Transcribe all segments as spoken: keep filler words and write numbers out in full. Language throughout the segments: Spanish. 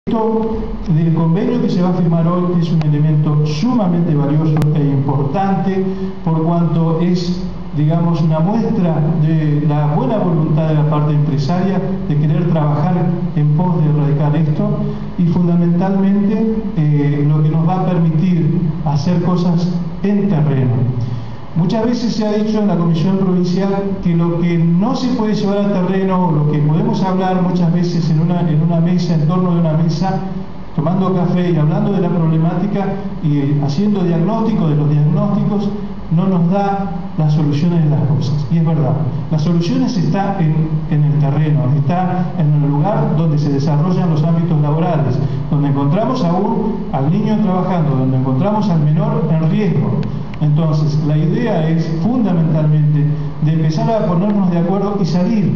Esto del convenio que se va a firmar hoy es un elemento sumamente valioso e importante por cuanto es, digamos, una muestra de la buena voluntad de la parte empresaria de querer trabajar en pos de erradicar esto y fundamentalmente eh, lo que nos va a permitir hacer cosas en terreno. Muchas veces se ha dicho en la Comisión Provincial que lo que no se puede llevar al terreno, lo que podemos hablar muchas veces en una, en una mesa, en torno de una mesa, tomando café y hablando de la problemática y haciendo diagnóstico de los diagnósticos, no nos da las soluciones de las cosas. Y es verdad, las soluciones están en, en el terreno, está en el lugar donde se desarrollan los ámbitos laborales, donde encontramos aún al niño trabajando, donde encontramos al menor en riesgo. Entonces, la idea es fundamentalmente de empezar a ponernos de acuerdo y salir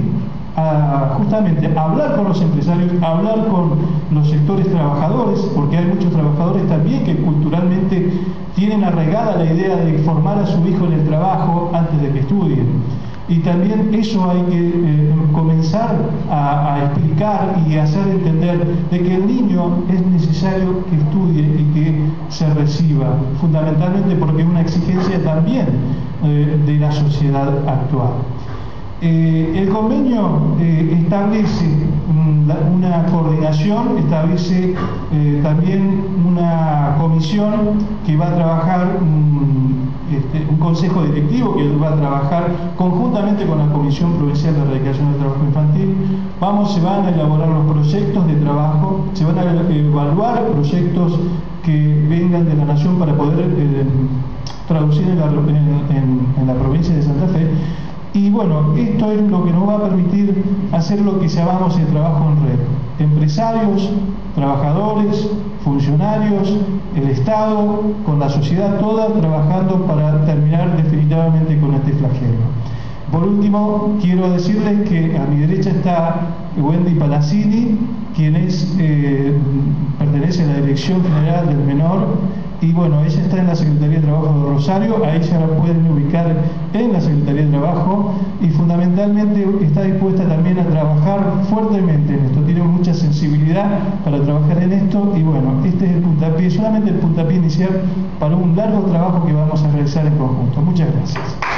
a justamente a hablar con los empresarios, a hablar con los sectores trabajadores, porque hay muchos trabajadores también que culturalmente tienen arraigada la idea de formar a su hijo en el trabajo antes de que estudien. Y también eso hay que eh, comenzar a, a explicar y hacer entender de que el niño es necesario que estudie y que se reciba, fundamentalmente porque es una exigencia también eh, de la sociedad actual. Eh, el convenio eh, establece mm, la, una coordinación, establece eh, también una comisión que va a trabajar, mm, este, un consejo directivo que va a trabajar conjuntamente con la Comisión Provincial de Erradicación del Trabajo Infantil. Vamos, se van a elaborar los proyectos de trabajo, se van a evaluar proyectos que vengan de la Nación para poder eh, traducir en la, en, en, en la provincia de Santa Fe. Y bueno, esto es lo que nos va a permitir hacer lo que llamamos el trabajo en red. Empresarios, trabajadores, funcionarios, el Estado, con la sociedad toda, trabajando para terminar definitivamente con este flagelo. Por último, quiero decirles que a mi derecha está Wendy Palazzini, quien es, eh, pertenece a la Dirección General del Menor, y bueno, ella está en la Secretaría de Trabajo de Rosario, a ella la pueden ubicar en la Secretaría de Trabajo y fundamentalmente está dispuesta también a trabajar fuertemente en esto, tiene mucha sensibilidad para trabajar en esto y bueno, este es el puntapié, solamente el puntapié inicial para un largo trabajo que vamos a realizar en conjunto. Muchas gracias.